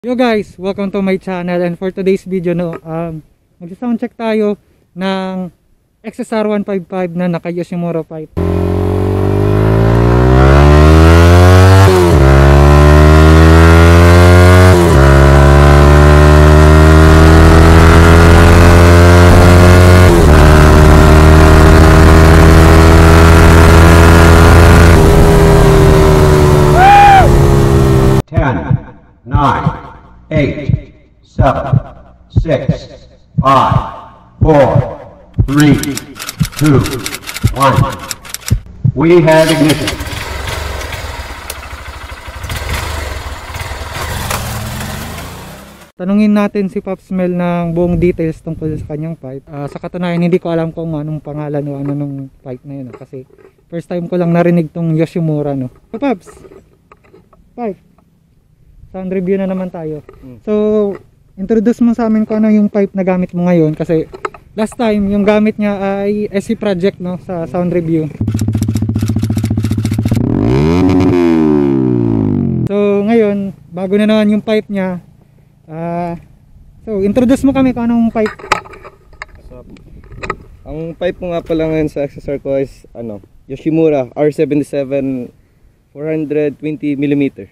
Yo guys, welcome to my channel, and for today's video mag-sound check tayo ng XSR 155 na naka Yoshimura pipe. Nine, 8, 7, 6, 5, 4, 3, 2, 1. We have ignition. Tanungin natin si Pops Mel ng buong details tungkol sa kanyang pipe. Sa katunayan, hindi ko alam kung anong pangalan o ano nung pipe na yun. Kasi first time ko lang narinig tong Yoshimura. No? So Pops, pipe. Sound review na naman tayo. So, introduce mo sa amin kung ano yung pipe na gamit mo ngayon. Kasi last time, yung gamit niya ay SC Project, no, sa sound review. So, ngayon, bago na naman yung pipe niya. So, introduce mo kami kung anong pipe. So, ang pipe mo nga pala ngayon sa XSR ko is Yoshimura R77 420mm.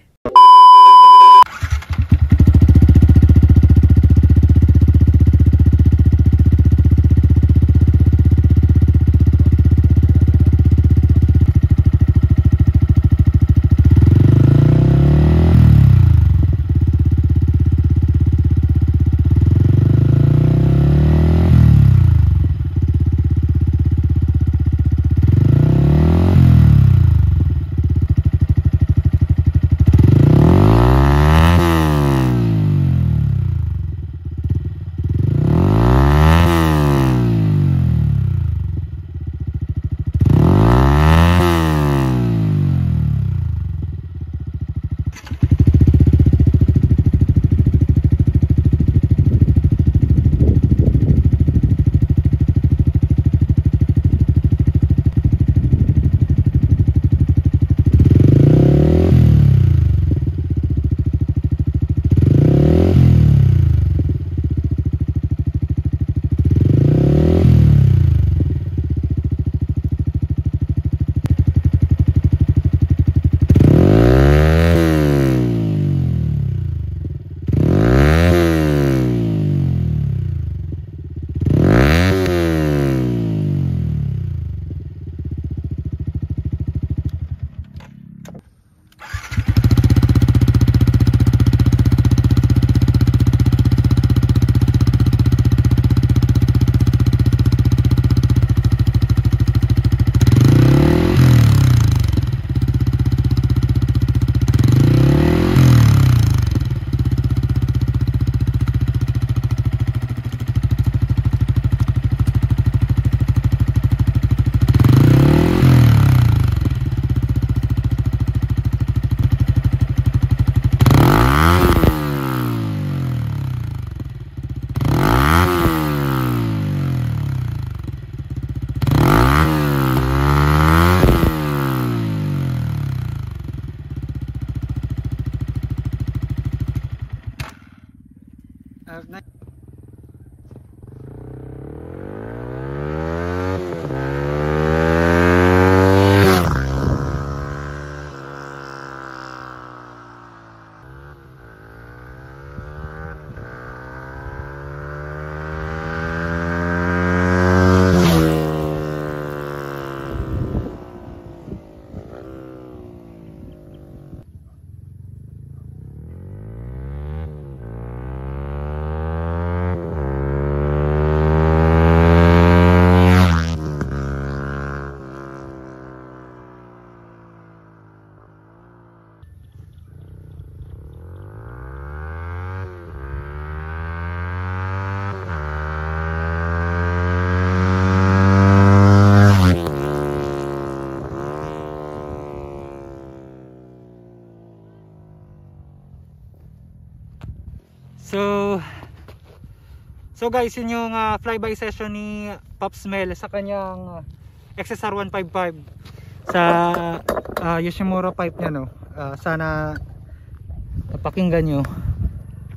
So guys, yun yung flyby session ni Pops Mel sa kanyang XSR 155 sa Yoshimura pipe niya, no. Sana napakinggan nyo.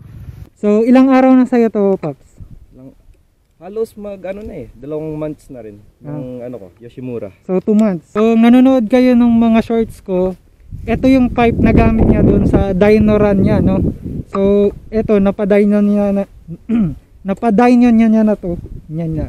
So, ilang araw na sa'yo to, Paps? Halos ano na 2 months na rin ng ano ko, Yoshimura. So, 2 months. So, nanonood kayo ng mga shorts ko. Ito yung pipe na gamit niya doon sa dyno run niya, no? So, ito, napadyno niya na, napadyno niya na to. Yan.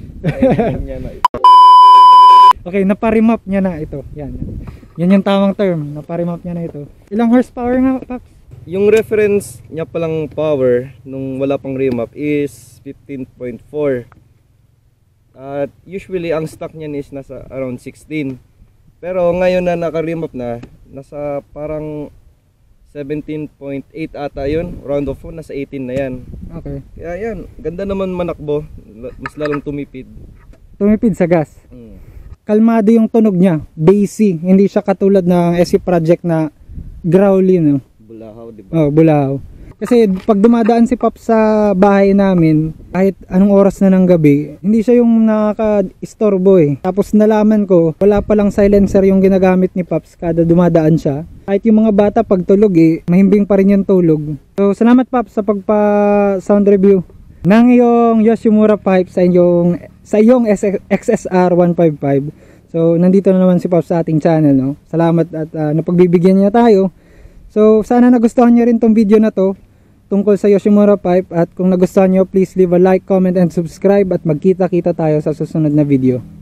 Okay, naparimap niya na ito. Yan. Yan yung tamang term. Naparimap niya na ito. Ilang horsepower nga, Paps? Yung reference niya palang power nung wala pang remap is 15.4. At usually ang stock niyan is nasa around 16. Pero ngayon na naka-remap na, nasa parang 17.8 ata yun. Round of 4, nasa 18 na yan. Okay. Kaya yan, ganda naman manakbo. Mas lalong tumipid. Tumipid sa gas. Kalmado yung tunog niya. Bassy. Hindi siya katulad ng SC Project na growly, no? Bulahaw, di ba? Oh, bulahaw. Kasi pag dumadaan si Pop sa bahay namin, kahit anong oras na ng gabi, hindi siya yung nakaka-istorbo eh. Tapos nalaman ko, wala palang silencer yung ginagamit ni Pops kada dumadaan siya. Kahit yung mga bata pag tulog mahimbing pa rin yung tulog. So salamat Pops sa pagpa-sound review ng iyong Yoshimura pipe sa iyong XSR 155. So nandito na naman si Pops sa ating channel, no? Salamat at napagbibigyan niya tayo. So sana nagustuhan niyo rin tong video na to tungkol sa Yoshimura pipe, at kung nagustuhan niyo, please leave a like, comment and subscribe, at magkita-kita tayo sa susunod na video.